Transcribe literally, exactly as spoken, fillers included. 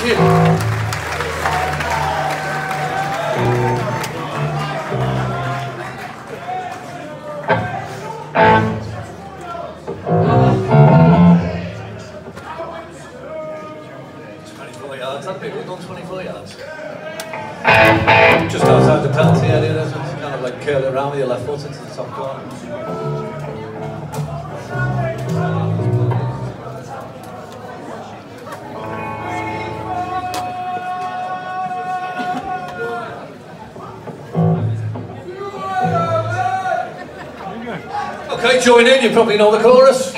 Jim. twenty-four yards, that big, we've done twenty-four yards. Just outside the penalty area, there's a kind of like curl it around with your left foot into the top corner. Okay, join in, you probably know the chorus.